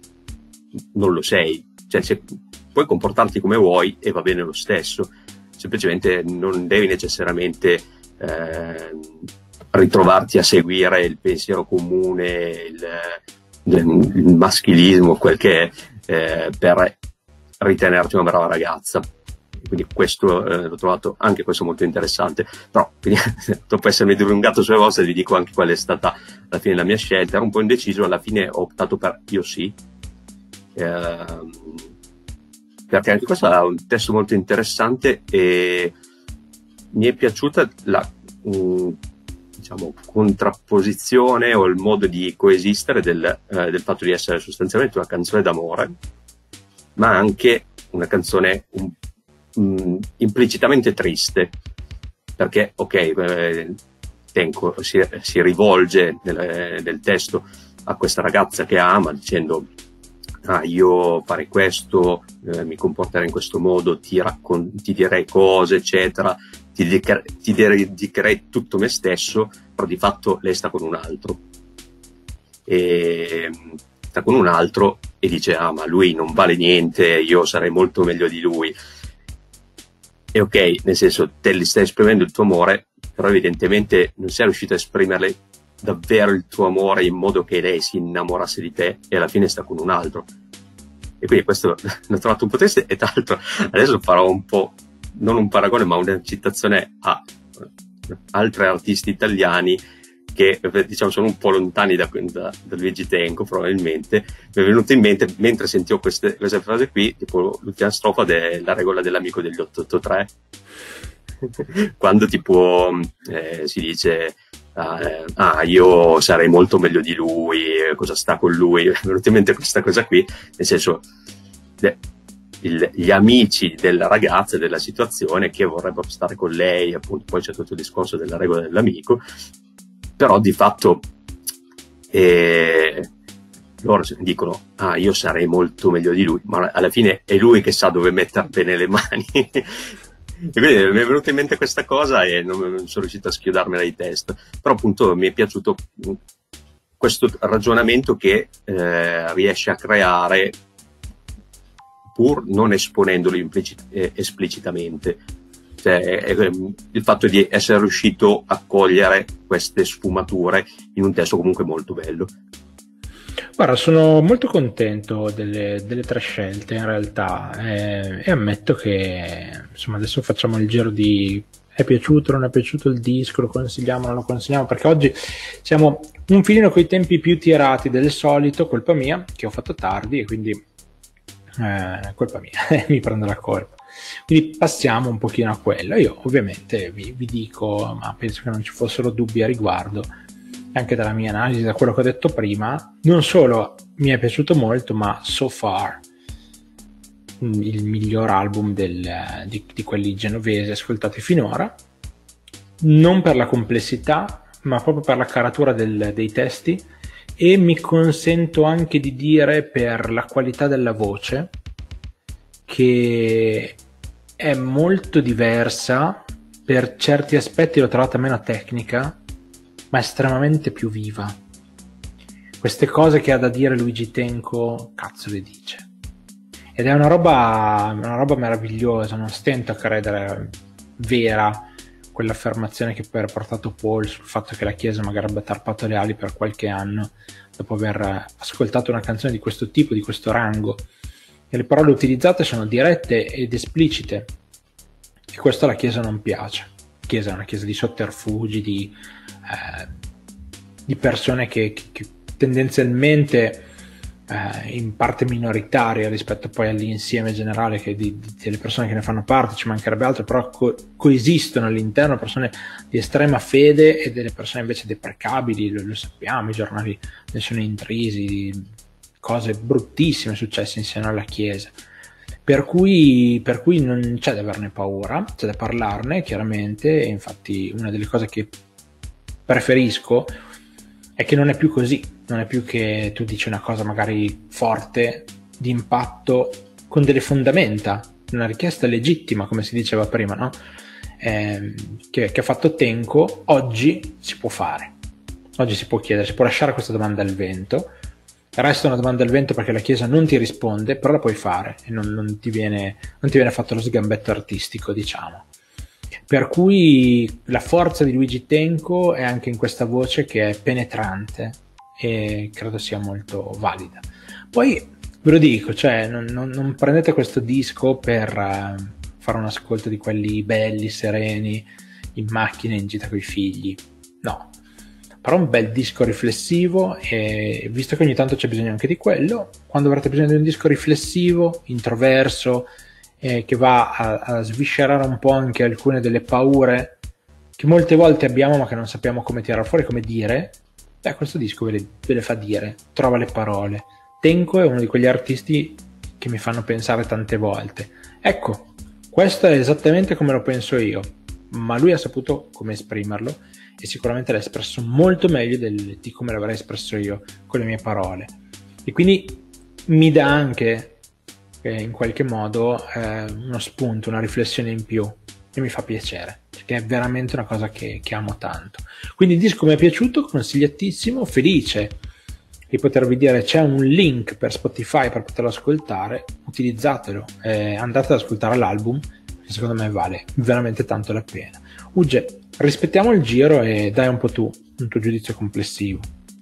non lo sei, cioè se puoi comportarti come vuoi e va bene lo stesso, semplicemente non devi necessariamente eh, ritrovarti a seguire il pensiero comune, il, il maschilismo, quel che è, eh, per ritenerti una brava ragazza. quindi questo eh, l'ho trovato anche questo molto interessante. Però quindi, dopo essermi dilungato sulle vostre, vi dico anche qual è stata alla fine la mia scelta. Ero un po' indeciso, alla fine ho optato per Io sì, eh, perché anche questo è un testo molto interessante e mi è piaciuta la mh, diciamo contrapposizione o il modo di coesistere del, eh, del fatto di essere sostanzialmente una canzone d'amore, ma anche una canzone un, mh, implicitamente triste, perché ok, eh, Tenko si, si rivolge nel, nel testo a questa ragazza che ama dicendo ah, io farei questo, eh, mi comporterei in questo modo, ti, raccon- ti direi cose eccetera, ti, dedica- ti dedicherei tutto me stesso, però di fatto lei sta con un altro e sta con un altro e dice ah ma lui non vale niente, io sarei molto meglio di lui. E ok, nel senso, te gli stai esprimendo il tuo amore, però evidentemente non sei riuscito a esprimerle davvero il tuo amore in modo che lei si innamorasse di te e alla fine sta con un altro. E quindi questo l'ho trovato un po' triste. E tra l'altro adesso farò un po', non un paragone ma una citazione a altri artisti italiani che diciamo sono un po' lontani da, da, da Luigi Tenco, probabilmente. Mi è venuto in mente mentre sentivo queste, queste frasi qui, tipo l'ultima strofa della regola dell'amico degli otto otto tre quando tipo eh, si dice ah, ah io sarei molto meglio di lui, cosa sta con lui, mi è venuta in mente questa cosa qui, nel senso de, il, gli amici della ragazza e della situazione che vorrebbero stare con lei, appunto poi c'è tutto il discorso della regola dell'amico, però di fatto eh, loro dicono ah io sarei molto meglio di lui, ma alla fine è lui che sa dove mettere bene le mani e quindi mi è venuta in mente questa cosa e non, non sono riuscito a schiodarmela di testa, però appunto mi è piaciuto questo ragionamento che eh, riesce a creare pur non esponendolo implicit- eh, esplicitamente. Cioè, il fatto di essere riuscito a cogliere queste sfumature in un testo comunque molto bello. Guarda, sono molto contento delle, delle tre scelte in realtà eh, e ammetto che insomma adesso facciamo il giro di è piaciuto, non è piaciuto il disco, lo consigliamo, non lo consigliamo, perché oggi siamo un filino coi tempi più tirati del solito, colpa mia che ho fatto tardi e quindi eh, colpa mia, mi prendo la colpa. Quindi passiamo un pochino a quello. Io ovviamente vi, vi dico, ma penso che non ci fossero dubbi a riguardo, anche dalla mia analisi, da quello che ho detto prima, non solo mi è piaciuto molto, ma so far il miglior album del, di, di quelli genovesi ascoltati finora, non per la complessità, ma proprio per la caratura del, dei testi, e mi consento anche di dire per la qualità della voce, che è molto diversa, per certi aspetti l'ho trovata meno tecnica, ma estremamente più viva. Queste cose che ha da dire Luigi Tenco, cazzo le dice. Ed è una roba, una roba meravigliosa, non stento a credere vera quell'affermazione che poi ha portato Paul sul fatto che la Chiesa magari abbia tarpato le ali per qualche anno dopo aver ascoltato una canzone di questo tipo, di questo rango. E le parole utilizzate sono dirette ed esplicite, e questo alla Chiesa non piace. La Chiesa è una chiesa di sotterfugi, di, eh, di persone che, che tendenzialmente eh, in parte minoritaria rispetto poi all'insieme generale che di, di, delle persone che ne fanno parte, ci mancherebbe altro, però co- coesistono all'interno persone di estrema fede e delle persone invece deprecabili, lo, lo sappiamo, i giornali ne sono intrisi, cose bruttissime successe in seno alla Chiesa, per cui, per cui non c'è da averne paura, c'è da parlarne chiaramente, e infatti una delle cose che preferisco è che non è più così, non è più che tu dici una cosa magari forte, di impatto, con delle fondamenta, una richiesta legittima, come si diceva prima, no? Eh, che, che ha fatto Tenco, oggi si può fare, oggi si può chiedere, si può lasciare questa domanda al vento. Resta una domanda al vento perché la Chiesa non ti risponde, però la puoi fare e non, non, ti viene, non ti viene fatto lo sgambetto artistico, diciamo. Per cui la forza di Luigi Tenco è anche in questa voce che è penetrante e credo sia molto valida. Poi ve lo dico, cioè non, non, non prendete questo disco per uh, fare un ascolto di quelli belli, sereni, in macchina, in gita coi figli. No, però un bel disco riflessivo, e visto che ogni tanto c'è bisogno anche di quello, quando avrete bisogno di un disco riflessivo, introverso, eh, che va a, a sviscerare un po' anche alcune delle paure che molte volte abbiamo ma che non sappiamo come tirare fuori, come dire, beh, questo disco ve le, ve le fa dire, trova le parole. Tenco è uno di quegli artisti che mi fanno pensare tante volte. Ecco, questo è esattamente come lo penso io, ma lui ha saputo come esprimerlo e sicuramente l'ha espresso molto meglio del, di come l'avrei espresso io con le mie parole, e quindi mi dà anche eh, in qualche modo eh, uno spunto, una riflessione in più, e mi fa piacere perché è veramente una cosa che, che amo tanto. Quindi il disco mi è piaciuto, consigliatissimo, felice di potervi dire c'è un link per Spotify per poterlo ascoltare, utilizzatelo, eh, andate ad ascoltare l'album, che secondo me vale veramente tanto la pena. Ugge, rispettiamo il giro e dai un po' tu un tuo giudizio complessivo.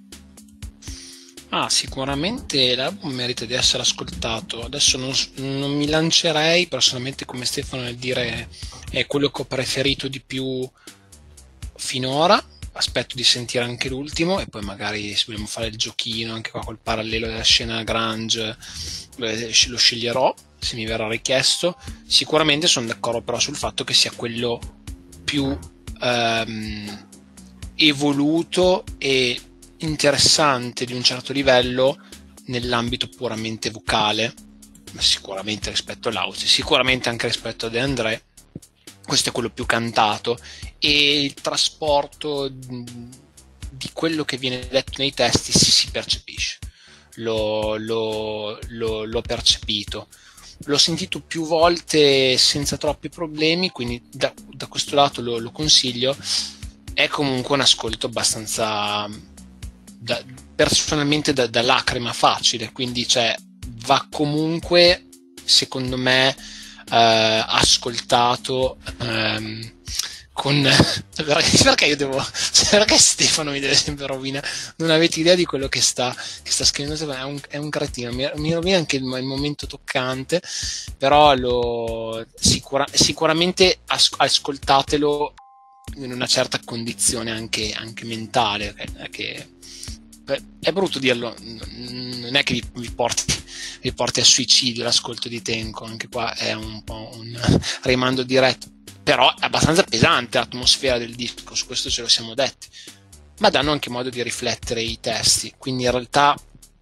Ah, sicuramente l'album merita di essere ascoltato. Adesso non, non mi lancerei personalmente come Stefano nel dire è quello che ho preferito di più finora. Aspetto di sentire anche l'ultimo e poi magari se vogliamo fare il giochino anche qua col parallelo della scena grunge lo sceglierò se mi verrà richiesto. Sicuramente sono d'accordo però sul fatto che sia quello più ehm, evoluto e interessante di un certo livello nell'ambito puramente vocale, ma sicuramente rispetto all'Auzi, sicuramente anche rispetto a De André. Questo è quello più cantato, e il trasporto di quello che viene detto nei testi si, si percepisce, l'ho, l'ho, l'ho, l'ho percepito, l'ho sentito più volte senza troppi problemi, quindi da, da questo lato lo, lo consiglio. È comunque un ascolto abbastanza da, personalmente da, da lacrima facile, quindi cioè, va comunque secondo me Uh, ascoltato um, con perché io devo perché Stefano mi deve sempre rovinare, non avete idea di quello che sta che sta scrivendo, è un, è un cretino, mi, mi rovina anche il, il momento toccante, però lo, sicura, sicuramente as, ascoltatelo in una certa condizione anche, anche mentale, che, che è brutto dirlo, non è che vi, vi porti vi porti a suicidio l'ascolto di Tenco, anche qua è un po' un rimando diretto, però è abbastanza pesante l'atmosfera del disco, su questo ce lo siamo detti, ma danno anche modo di riflettere i testi, quindi in realtà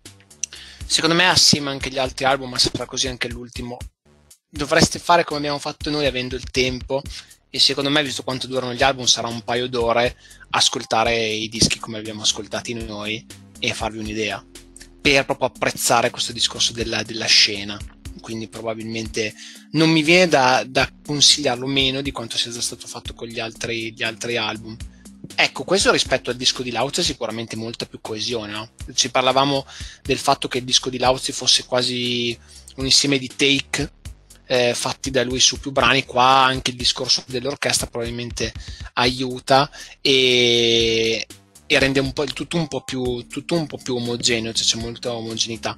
secondo me assieme anche agli altri album, ma sarà così anche l'ultimo, dovreste fare come abbiamo fatto noi avendo il tempo, e secondo me visto quanto durano gli album sarà un paio d'ore ascoltare i dischi come abbiamo ascoltati noi e farvi un'idea, per proprio apprezzare questo discorso della, della scena. Quindi probabilmente non mi viene da, da consigliarlo meno di quanto sia già stato fatto con gli altri, gli altri album. Ecco, questo rispetto al disco di Lauzi è sicuramente molta più coesione, no? Ci parlavamo del fatto che il disco di Lauzi fosse quasi un insieme di take eh, fatti da lui su più brani. Qua anche il discorso dell'orchestra probabilmente aiuta e e rende un po' il tutto un po' più tutto un po' più omogeneo, cioè c'è molta omogeneità.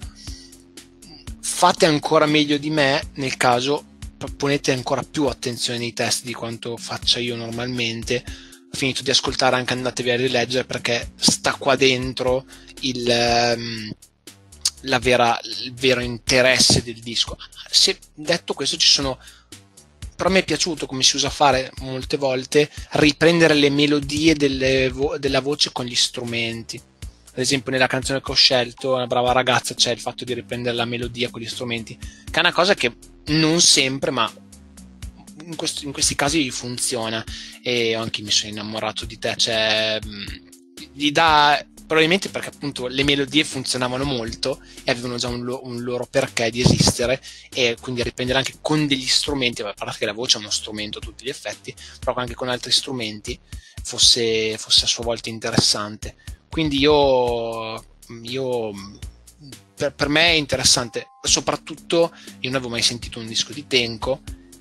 Fate ancora meglio di me nel caso, ponete ancora più attenzione nei testi di quanto faccia io normalmente. Ho finito di ascoltare, anche andatevi a rileggere perché sta qua dentro il um, la vera, il vero interesse del disco. Se detto questo, ci sono, però mi è piaciuto, come si usa fare molte volte, riprendere le melodie delle vo- della voce con gli strumenti. Ad esempio nella canzone che ho scelto, Una brava ragazza, c'è il fatto di riprendere la melodia con gli strumenti, che è una cosa che non sempre, ma in, questo, in questi casi funziona. E anche mi sono innamorato di te, cioè gli dà, probabilmente perché appunto le melodie funzionavano molto e avevano già un, lo, un loro perché di esistere, e quindi riprendere anche con degli strumenti, a parte che la voce è uno strumento a tutti gli effetti, però anche con altri strumenti fosse, fosse a sua volta interessante. Quindi io, io per, per me è interessante, soprattutto io non avevo mai sentito un disco di Tenco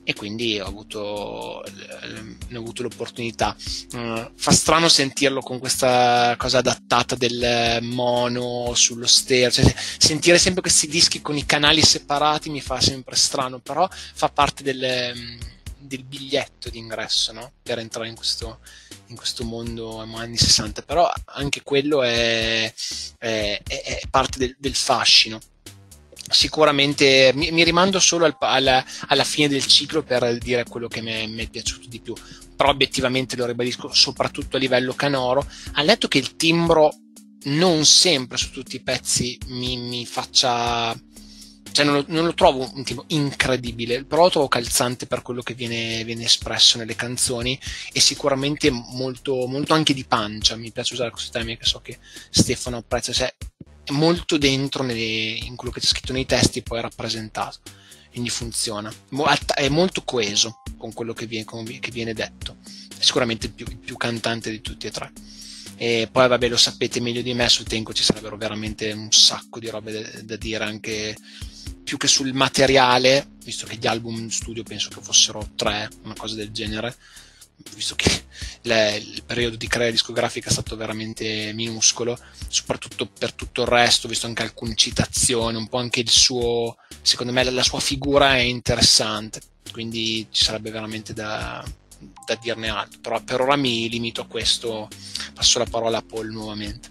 e quindi ho avuto, ne ho avuto l'opportunità. Uh, fa strano sentirlo con questa cosa adattata del mono sullo stereo, cioè, sentire sempre questi dischi con i canali separati mi fa sempre strano, però fa parte del, del biglietto d'ingresso, no? Per entrare in questo, in questo mondo anni sessanta, però anche quello è, è, è parte del, del fascino. Sicuramente mi, mi rimando solo al, alla, alla fine del ciclo per dire quello che mi è, mi è piaciuto di più, però obiettivamente lo ribadisco, soprattutto a livello canoro, al netto che il timbro non sempre su tutti i pezzi mi, mi faccia, cioè non lo, non lo trovo un timbro incredibile, però lo trovo calzante per quello che viene, viene espresso nelle canzoni, e sicuramente molto, molto anche di pancia. Mi piace usare questo termine che so che Stefano apprezza, cioè è molto dentro nelle, in quello che c'è scritto nei testi, poi è rappresentato, quindi funziona, è molto coeso con quello che viene, che viene detto, è sicuramente il più, il più cantante di tutti e tre. E poi vabbè, lo sapete meglio di me, sul Tenco ci sarebbero veramente un sacco di robe da, da dire, anche più che sul materiale, visto che gli album studio penso che fossero tre, una cosa del genere, visto che le, il periodo di crea discografica è stato veramente minuscolo, soprattutto per tutto il resto, visto anche alcune citazioni, un po' anche il suo, secondo me la sua figura è interessante, quindi ci sarebbe veramente da, da dirne altro, però per ora mi limito a questo, passo la parola a Paul nuovamente.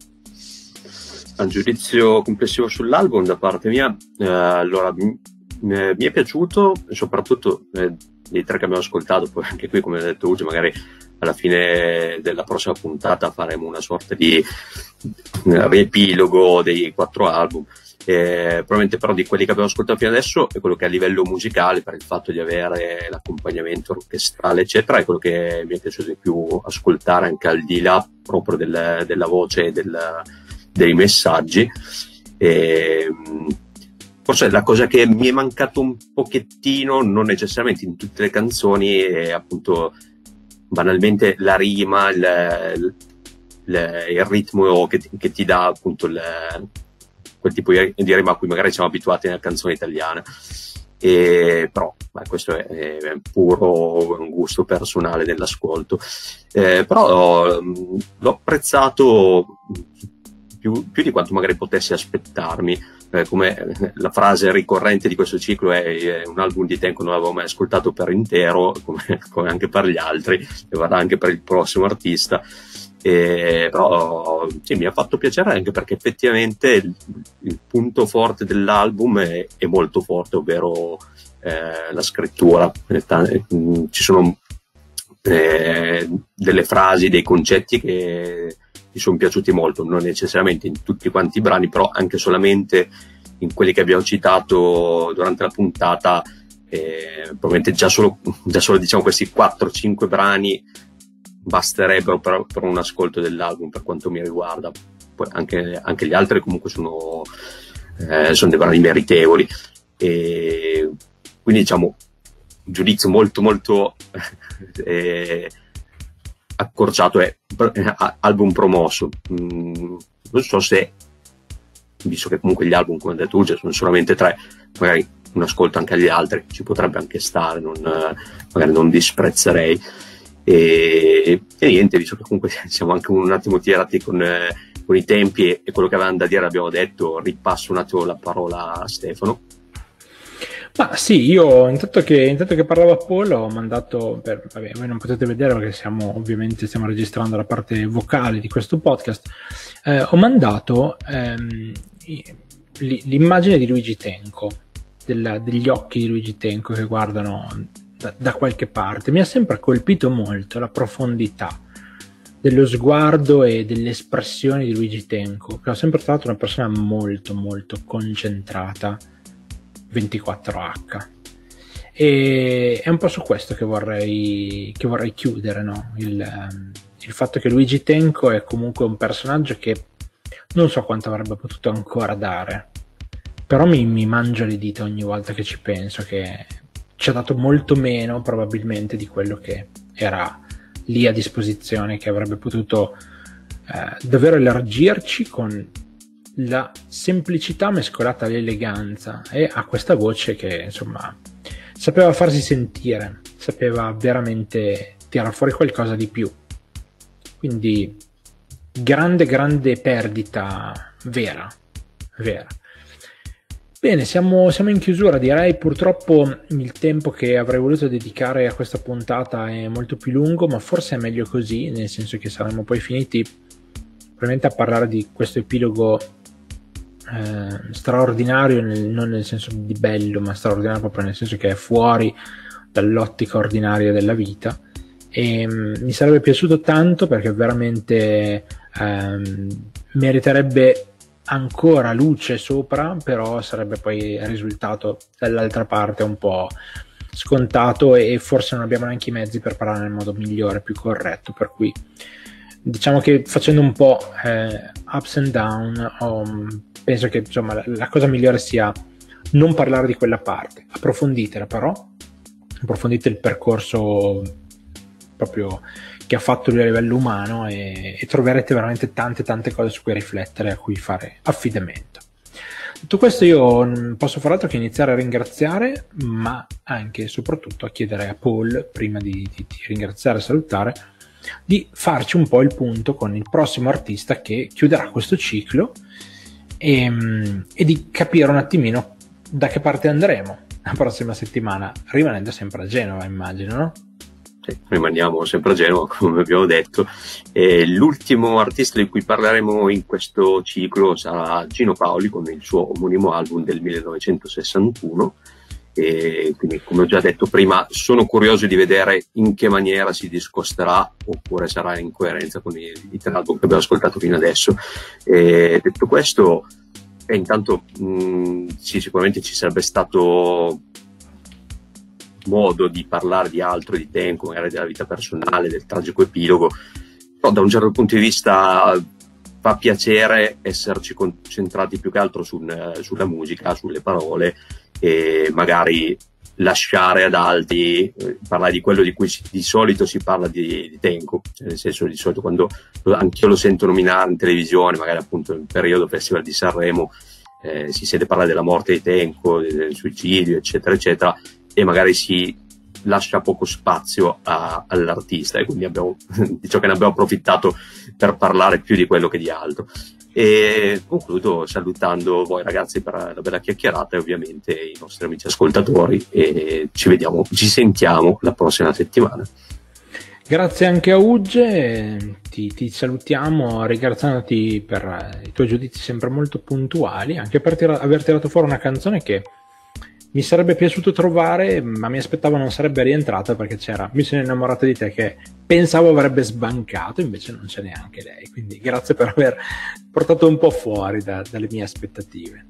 Un giudizio complessivo sull'album da parte mia, eh, allora mi, mi è piaciuto, soprattutto eh, dei tre che abbiamo ascoltato, poi anche qui come ha detto Uge, magari alla fine della prossima puntata faremo una sorta di riepilogo dei quattro album, eh, probabilmente però di quelli che abbiamo ascoltato fino adesso è quello che a livello musicale, per il fatto di avere l'accompagnamento orchestrale eccetera, è quello che mi è piaciuto di più ascoltare, anche al di là proprio del, della voce e del, dei messaggi. E, forse la cosa che mi è mancato un pochettino, non necessariamente in tutte le canzoni, è appunto banalmente la rima, il, il, il ritmo che, che ti dà appunto il, quel tipo di rima a cui magari siamo abituati nella canzone italiana. E, però beh, questo è, è puro un gusto personale dell'ascolto, eh, però mh, l'ho apprezzato più, più di quanto magari potessi aspettarmi. Eh, come la frase ricorrente di questo ciclo è, è un album di Tenco non l'avevo mai ascoltato per intero, come, come anche per gli altri, e vada anche per il prossimo artista. E, però sì, mi ha fatto piacere anche perché effettivamente il, il punto forte dell'album è, è molto forte, ovvero eh, la scrittura. Ci sono eh, delle frasi, dei concetti che mi sono piaciuti molto, non necessariamente in tutti quanti i brani, però anche solamente in quelli che abbiamo citato durante la puntata, eh, probabilmente già solo, già solo diciamo questi quattro cinque brani basterebbero per, per un ascolto dell'album per quanto mi riguarda. Poi anche, anche gli altri comunque sono, eh, sono dei brani meritevoli, e quindi diciamo un giudizio molto molto eh, accorciato è album promosso. Mm, non so se, visto che comunque gli album, come ha detto Uge, sono solamente tre, magari un ascolto anche agli altri ci potrebbe anche stare, non, magari non disprezzerei. E, e niente, visto che comunque siamo anche un attimo tirati con, eh, con i tempi e, e quello che avevamo da dire l'abbiamo detto, ripasso un attimo la parola a Stefano. Ma sì, io intanto che, intanto che parlava Paul ho mandato, per, vabbè, voi non potete vedere perché siamo ovviamente stiamo registrando la parte vocale di questo podcast, eh, ho mandato ehm, l'immagine di Luigi Tenco, del, degli occhi di Luigi Tenco che guardano da, da qualche parte. Mi ha sempre colpito molto la profondità dello sguardo e delle espressioni di Luigi Tenco, che ho sempre trovato una persona molto molto concentrata, ventiquattro acca, e è un po' su questo che vorrei che vorrei chiudere, no? il, il fatto che Luigi Tenco è comunque un personaggio che non so quanto avrebbe potuto ancora dare, però mi, mi mangio le dita ogni volta che ci penso, che ci ha dato molto meno probabilmente di quello che era lì a disposizione, che avrebbe potuto eh, davvero elargirci con la semplicità mescolata all'eleganza, e a questa voce che insomma sapeva farsi sentire, sapeva veramente tirare fuori qualcosa di più. Quindi grande, grande perdita vera, vera. Bene, siamo, siamo in chiusura, direi. Purtroppo il tempo che avrei voluto dedicare a questa puntata è molto più lungo, ma forse è meglio così, nel senso che saremmo poi finiti probabilmente a parlare di questo epilogo eh, straordinario, nel, non nel senso di bello, ma straordinario proprio nel senso che è fuori dall'ottica ordinaria della vita. E um, mi sarebbe piaciuto tanto, perché veramente um, meriterebbe ancora luce sopra, però sarebbe poi risultato dall'altra parte un po' scontato, e forse non abbiamo neanche i mezzi per parlare nel modo migliore, più corretto, per cui diciamo che facendo un po' eh, ups and down um, penso che insomma la, la cosa migliore sia non parlare di quella parte. Approfonditela, però approfondite il percorso proprio che ha fatto lui a livello umano, e, e troverete veramente tante tante cose su cui riflettere, a cui fare affidamento. Detto questo, io non posso far altro che iniziare a ringraziare, ma anche e soprattutto a chiedere a Paul, prima di, di, di ringraziare e salutare, di farci un po' il punto con il prossimo artista che chiuderà questo ciclo, e, e di capire un attimino da che parte andremo la prossima settimana, rimanendo sempre a Genova, immagino, no? Sì, rimaniamo sempre a Genova, come abbiamo detto. E l'ultimo artista di cui parleremo in questo ciclo sarà Gino Paoli, con il suo omonimo album del millenovecentosessantuno. E quindi, come ho già detto prima, sono curioso di vedere in che maniera si discosterà, oppure sarà in coerenza con i, i tre album che abbiamo ascoltato fino adesso. E detto questo, e intanto mh, sì, sicuramente ci sarebbe stato modo di parlare di altro, di Tenco, magari della vita personale, del tragico epilogo, però da un certo punto di vista fa piacere esserci concentrati più che altro sul, sulla musica, sulle parole, e magari lasciare ad altri eh, parlare di quello di cui si, di solito si parla di, di Tenco, cioè nel senso, di solito quando anch'io lo sento nominare in televisione, magari appunto nel periodo Festival di Sanremo, eh, si sente parlare della morte di Tenco, del suicidio, eccetera eccetera, e magari si lascia poco spazio a, all'artista, e quindi abbiamo, diciamo che ne abbiamo approfittato per parlare più di quello che di altro. E concludo salutando voi ragazzi per la bella chiacchierata, e ovviamente i nostri amici ascoltatori, e ci vediamo, ci sentiamo la prossima settimana. Grazie anche a Ugge, ti, ti salutiamo ringraziandoti per i tuoi giudizi sempre molto puntuali, anche per tira- aver tirato fuori una canzone che mi sarebbe piaciuto trovare, ma mi aspettavo non sarebbe rientrata, perché c'era Mi sono innamorato di te, che pensavo avrebbe sbancato, invece non c'è neanche lei. Quindi grazie per aver portato un po' fuori da, dalle mie aspettative.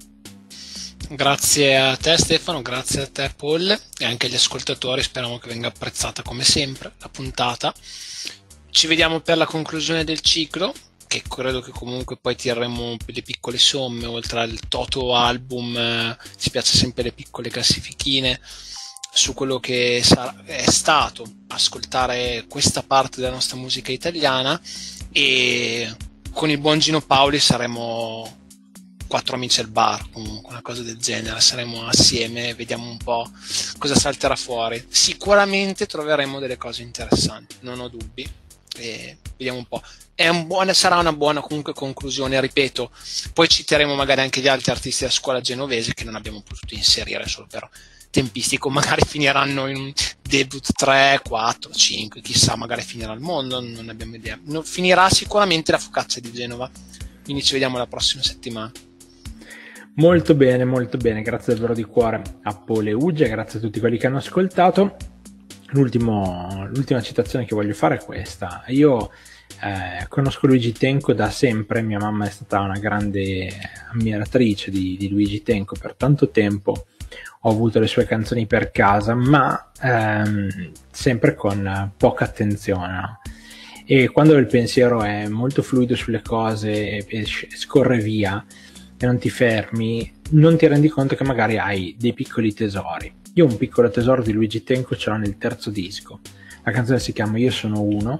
Grazie a te Stefano, grazie a te Paul, e anche agli ascoltatori. Speriamo che venga apprezzata come sempre la puntata. Ci vediamo per la conclusione del ciclo, che credo che comunque poi tireremo le piccole somme, oltre al toto album, eh, ci piace sempre le piccole classifichine su quello che sarà, è stato ascoltare questa parte della nostra musica italiana, e con il buon Gino Paoli saremo quattro amici al bar, comunque una cosa del genere, saremo assieme, vediamo un po' cosa salterà fuori. Sicuramente troveremo delle cose interessanti, non ho dubbi, e vediamo un po'. È un buona, sarà una buona comunque conclusione, ripeto. Poi citeremo magari anche gli altri artisti della scuola genovese che non abbiamo potuto inserire solo per tempistico, magari finiranno in un debut tre, quattro, cinque, chissà, magari finirà il mondo, non abbiamo idea. No, finirà sicuramente la Focaccia di Genova, quindi ci vediamo la prossima settimana. Molto bene, molto bene, grazie davvero di cuore a Paul e Ugge, grazie a tutti quelli che hanno ascoltato. L'ultimo, l'ultima citazione che voglio fare è questa. Io eh, conosco Luigi Tenco da sempre, mia mamma è stata una grande ammiratrice di, di Luigi Tenco per tanto tempo, ho avuto le sue canzoni per casa, ma ehm, sempre con poca attenzione, no? E quando il pensiero è molto fluido sulle cose e scorre via e non ti fermi, non ti rendi conto che magari hai dei piccoli tesori. Io un piccolo tesoro di Luigi Tenco ce l'ho nel terzo disco, la canzone si chiama Io sono uno,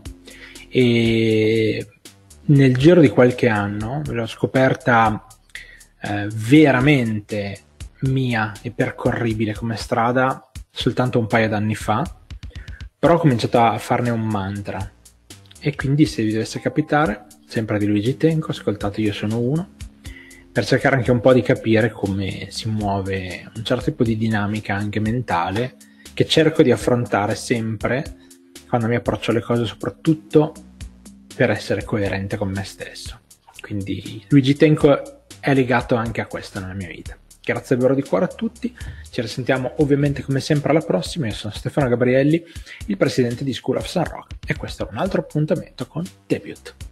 e nel giro di qualche anno l'ho scoperta eh, veramente mia e percorribile come strada soltanto un paio d'anni fa, però ho cominciato a farne un mantra. E quindi se vi dovesse capitare, sempre di Luigi Tenco, ascoltate Io sono uno, per cercare anche un po' di capire come si muove un certo tipo di dinamica anche mentale che cerco di affrontare sempre quando mi approccio alle cose, soprattutto per essere coerente con me stesso. Quindi Luigi Tenco è legato anche a questo nella mia vita. Grazie davvero di cuore a tutti, ci risentiamo ovviamente come sempre alla prossima. Io sono Stefano Gabrielli, il presidente di School of Sun Rock, e questo è un altro appuntamento con Debut.